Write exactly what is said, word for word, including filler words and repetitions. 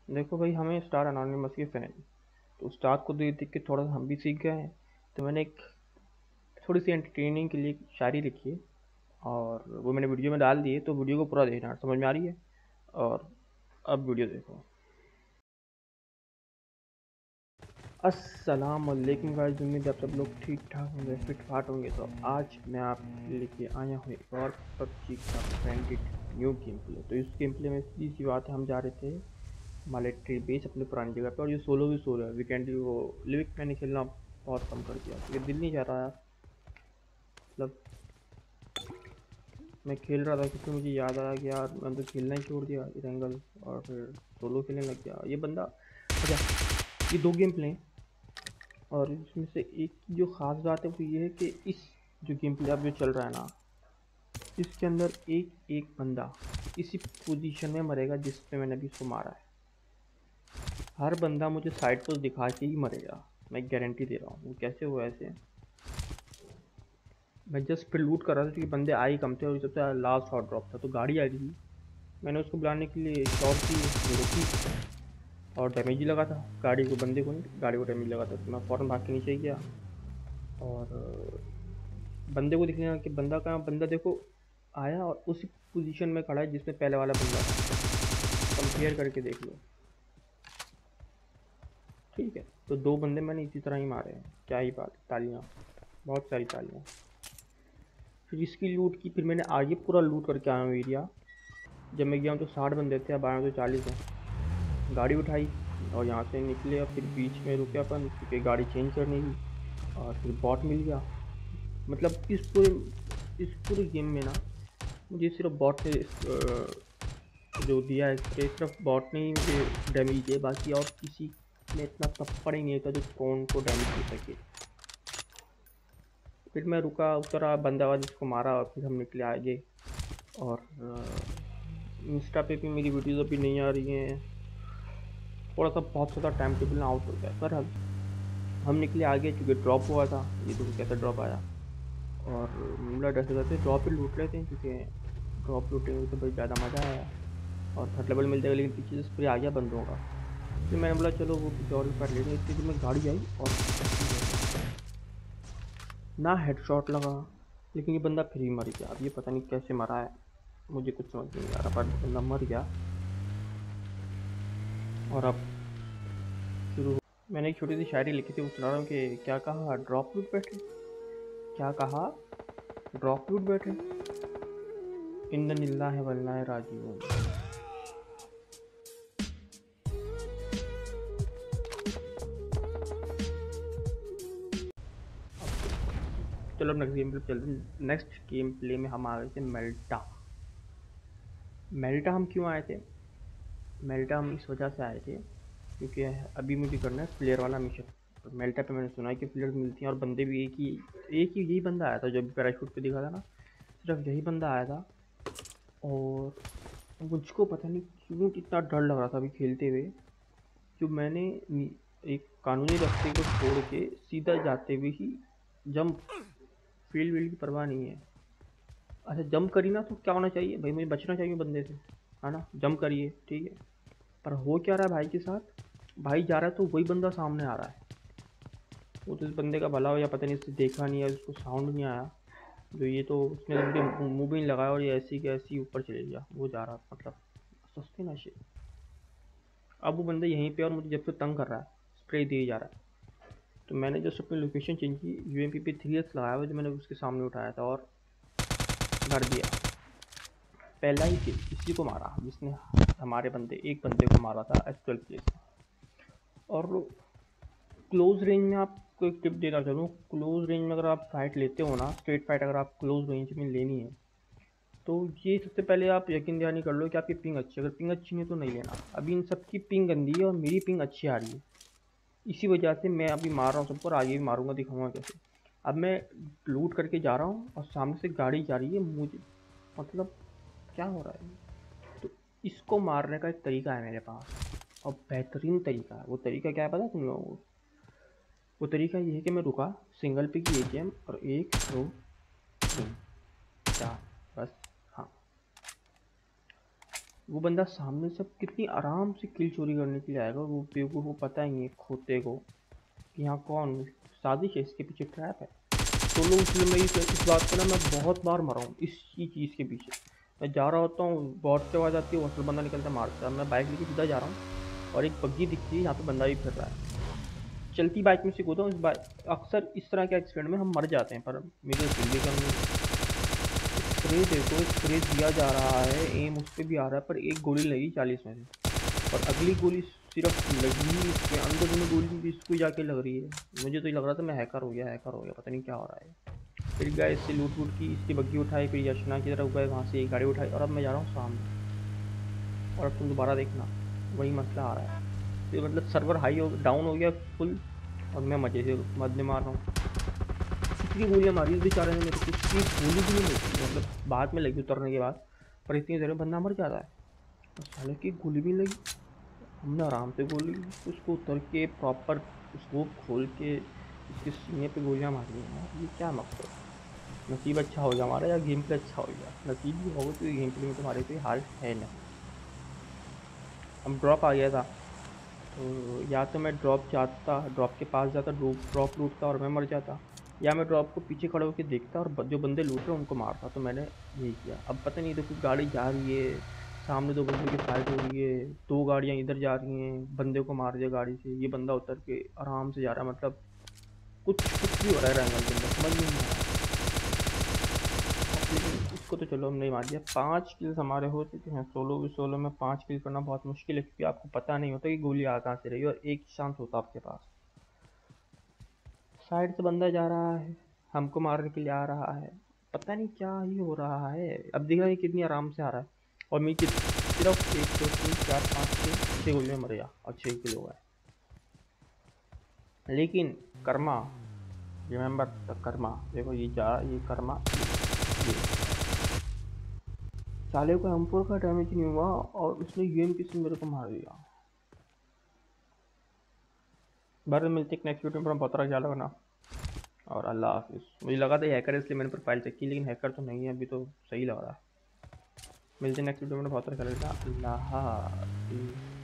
देखो भाई, हमें स्टार अनोनिमस के फैन, तो उस्ताद को देख देख के थोड़ा सा हम भी सीख गए हैं। तो मैंने एक थोड़ी सी एंटरटेनिंग के लिए एक शायरी लिखी है और वो मैंने वीडियो में डाल दी है, तो वीडियो को पूरा देखना, समझ में आ रही है। और अब वीडियो देखो। अस्सलाम वालेकुम गाइस, उम्मीद है आप सब लोग ठीक ठाक होंगे, फिट फाट होंगे। तो आज मैं आप लेके आया हूँ एक और पबजी का ब्रांडेड न्यू गेम प्ले। तो इस गेम प्ले में सीधी सी बात है, हम जा रहे थे मिलिट्री बेस अपनी पुरानी जगह पे, और ये सोलो भी सोलो है। वीकेंड वो लिविक मैंने खेलना बहुत कम कर दिया क्योंकि दिल नहीं चाह रहा यार। मतलब मैं खेल रहा था क्योंकि मुझे याद आया कि यार मैं तो खेलना ही छोड़ दिया इरेंगल, और फिर सोलो खेलने लग गया ये बंदा। अच्छा, ये दो गेम प्ले हैं और इसमें से एक की जो ख़ास बात है वो ये है कि इस जो गेम प्ले अब जो चल रहा है ना, इसके अंदर एक एक बंदा इसी पोजीशन में मरेगा जिस पे मैंने अभी इसको मारा है। हर बंदा मुझे साइड पोस्ट दिखा के ही मरेगा, मैं गारंटी दे रहा हूँ। वो कैसे हुआ ऐसे, मैं जस्ट फिर लूट कर रहा था क्योंकि बंदे आए कम थे और सबसे लास्ट हॉट ड्रॉप था, तो गाड़ी आई थी। मैंने उसको बुलाने के लिए शॉट की, रोकी और डैमेज ही लगा था गाड़ी को, बंदे को नहीं, गाड़ी को डैमेज लगा था। तो मैं फ़ौरन भाग के नीचे गया और बंदे को दिखने लगा कि बंदा कहाँ। बंदा देखो आया और उसी पोजीशन में खड़ा है जिसमें पहले वाला बंदा था। कंपेयर करके देख लो, ठीक है। तो दो बंदे मैंने इसी तरह ही मारे हैं, क्या ही बात, तालियां, बहुत सारी तालियां। फिर इसकी लूट की, फिर मैंने आगे पूरा लूट करके आया हूँ एरिया। जब मैं गया हूँ तो साठ बंदे थे, अब आए तो चालीस हैं। गाड़ी उठाई और यहाँ से निकले और फिर बीच में रुके अपन क्योंकि गाड़ी चेंज करनी थी, और फिर बॉट मिल गया। मतलब इस पूरे इस पूरे गेम में ना मुझे सिर्फ बॉट ने जो दिया है, सिर्फ बॉट ने ही मुझे डैमेज दिया, बाकी और किसी में इतना थप्पड़ ही नहीं था जो कौन को डैमेज दे सके। फिर मैं रुका, उतरा, बंदाबाद इसको मारा और फिर हम निकले आगे। और इंस्टा पे भी मेरी वीडियोज़ अभी नहीं आ रही हैं, थोड़ा सा बहुत ज़्यादा टाइम टेबल आउट हो गया। पर हम निकले आगे क्योंकि ड्रॉप हुआ था। ये देखो कैसा ड्रॉप आया, और मतलब डरते डरते ड्रॉप ही लूट लेते हैं क्योंकि ड्रॉप लूटेंगे तो भाई ज़्यादा मज़ा आया और थर्ड लेवल मिल जाएगा। लेकिन पीछे से स्प्रे आ गया बंदों का, फिर मैंने बोला चलो वो किसी और फाइट लेते हैं। इतनी में गाड़ी आई और ना हेडशॉट लगा, लेकिन ये बंदा फिर ही मर गया। अब ये पता नहीं कैसे मरा है, मुझे कुछ समझ नहीं आ रहा, पर बंदा मर गया। और अब शुरू हो, मैंने एक छोटी सी शायरी लिखी थी, वो सुना रहा हूँ कि क्या कहा ड्रॉप लूट बैठे, क्या कहा ड्रॉप लूट बैठे, इन्ना लिल्लाहि व इन्ना इलैहि राजिऊन। चलो नेक्स्ट गेम प्ले चलते हैं। नेक्स्ट गेम प्ले में हम आ गए थे मेल्टा। मेल्टा हम क्यों आए थे, मेल्टा हम इस वजह से आए थे क्योंकि अभी मुझे करना है प्लेयर वाला मिशन। और मेल्टा पे मैंने सुना है कि प्लेयर्स मिलती हैं और बंदे भी एक ही एक ही यही बंदा आया था जब पैराशूट पे दिखा था ना, सिर्फ यही बंदा आया था। और मुझको पता नहीं क्यों कितना डर लग रहा था अभी खेलते हुए, जो मैंने एक कानूनी रास्ते को छोड़ के सीधा जाते हुए ही जंप, फील्ड वील्ड की परवाह नहीं है। अच्छा जंप करी ना तो क्या होना चाहिए भाई, मुझे बचना चाहिए बंदे से, है ना। जंप करिए ठीक है, पर हो क्या रहा है भाई के साथ, भाई जा रहा है तो वही बंदा सामने आ रहा है। वो तो इस बंदे का भला हो या पता नहीं, इससे देखा नहीं है, उसको साउंड नहीं आया, जो ये तो उसने तो मुझे मुंह भी नहीं लगाया और ये ऐसी के ऐसी ऊपर चले गया। वो जा रहा था मतलब सस्ते नशे। अब वो बंदा यहीं पे और मुझे जब से तंग कर रहा है, स्प्रे दिए जा रहा है। तो मैंने जस्ट अपनी लोकेशन चेंज की, यू एम पी पे थ्री एक्स लगाया हुआ जो मैंने उसके सामने उठाया था और कर दिया। पहला ही किल इसी को मारा जिसने हमारे बंदे एक बंदे को मारा था एस ट्वेल्व प्लेस में। और क्लोज रेंज में आपको एक टिप देना चाहूँ, क्लोज रेंज में अगर आप फाइट लेते हो ना, स्ट्रेट फाइट अगर आप क्लोज रेंज में लेनी है तो ये सबसे पहले आप यकीन दहानी कर लो कि आपकी पिंग अच्छी है। अगर पिंग अच्छी नहीं है तो नहीं लेना। अभी इन सबकी पिंग गंदी है और मेरी पिंग अच्छी आ रही है, इसी वजह से मैं अभी मार रहा हूँ सबको और आगे भी मारूंगा, दिखाऊंगा कैसे। अब मैं लूट करके जा रहा हूँ और सामने से गाड़ी जा रही है मुझे, मतलब क्या हो रहा है। तो इसको मारने का एक तरीका है मेरे पास, और बेहतरीन तरीका है। वो तरीका क्या है पता है तुम लोगों को, वो तरीका ये है कि मैं रुका, सिंगल पे की ए एम और एक दो तीन चार, बस हाँ। वो बंदा सामने से कितनी आराम से किल चोरी करने के लिए आएगा, वो बेवकूफ़ को पता ही है खोते को कि यहाँ कौन साजिश है, इसके पीछे ट्रैप है। तो लोग इसलिए मैं इस, इस बात पे ना मैं बहुत बार मरा हूँ इस चीज़ के पीछे। मैं जा रहा होता हूँ, बॉट से आवाज़ आती है, हॉस्टल बंदा निकलता मारता है, मैं बाइक लेके सीधा जा रहा हूँ और एक बग्गी दिखती है, यहाँ पे बंदा भी फिर रहा है, चलती बाइक में से कूदा हूँ। इस बाइक अक्सर इस तरह के एक्सीडेंट में हम मर जाते हैं, पर मेरी तो दिल्ली कम नहीं। स्प्रे देखो, स्प्रे दिया जा रहा है, एम उस पर भी आ रहा है, पर एक गोली लगी चालीस में से, और अगली गोली सिर्फ लगी इसके अंदर में गोली इसको जाके लग रही है। मुझे तो ये लग रहा था मैं हैकर हो गया, हैकर हो गया, पता नहीं क्या हो रहा है। फिर गए इससे लूट वूट की, इसकी बग्गी उठाई, फिर यशना की तरफ गए, वहाँ से एक गाड़ी उठाई, और अब मैं जा रहा हूँ सामने। और अब तुम दोबारा देखना वही मसला आ रहा है, तो मतलब सर्वर हाई हो डाउन हो गया फुल, और मैं मजे से मदने मार रहा हूँ। कितनी गोलियाँ मारी उस बेचारे ने मेरे को, कितनी गोली भी नहीं लगी, मतलब बाद में लगी उतरने के बाद, पर इतनी देर में बंदा मर जाता है और साले की गोली भी लगी। हमने आराम से गोली उसको उतर के प्रॉपर स्कोप खोल के इसके सीने पे गोलियां मारी हैं यार, ये क्या मकसद। नसीब अच्छा हो गया हमारा या गेम प्ले अच्छा हो गया, नसीब भी होगा तो गेम प्ले में तुम्हारे कोई हाल है नहीं। हम ड्रॉप आ गया था, तो या तो मैं ड्रॉप जाता, ड्रॉप के पास जाता, ड्रॉप लूटता और मैं मर जाता, या मैं ड्रॉप को पीछे खड़े होकर देखता और जो बंदे लूट रहे हैं उनको मारता। तो मैंने यही किया। अब पता नहीं, देखो गाड़ी जा रही है सामने, दो बंदे की फाइट हो रही है, दो गाड़ियां इधर जा रही हैं, बंदे को मार दिया गाड़ी से, ये बंदा उतर के आराम से जा रहा है, मतलब कुछ कुछ भी हो रहा है रैंगल के अंदर, समझ में नहीं आ रहा। अब लेकिन इसको तो चलो हमने मार दिया, पाँच किल्स हमारे हो चुके हैं। सोलो भी सोलो में पाँच किल करना बहुत मुश्किल है, क्योंकि आपको पता नहीं होता कि गोली आ कहाँ से रही है, और एक चांस होता आपके पास। साइड से बंदा जा रहा है, हमको मारने के लिए आ रहा है, पता नहीं क्या ही हो रहा है। अब दिख रहा है कितनी आराम से आ रहा है, और मैं कित सिर्फ एक दो तीन चार पाँच छः छः गोलियाँ मर गया और छः किलो हुआ है। लेकिन कर्मा, रिमेंबर द कर्मा, देखो ये जा ये कर्मा, ये साले को एम फोर का डैमेज नहीं हुआ और उसने यूएमपी से मेरे को मार दिया। बार मिलते एक नेक्स्ट वीडियो में, बहुत तरह ख्याल रखना और अल्लाह हाफिज़। मुझे लगा था हैकर इसलिए मैंने प्रोफाइल चेक की, लेकिन हैकर तो नहीं है, अभी तो सही लग रहा है। मिलते हैं नेक्स्ट वीडियो में, बहुत तरह ख्याल रखना, अल्लाह हाफिज़।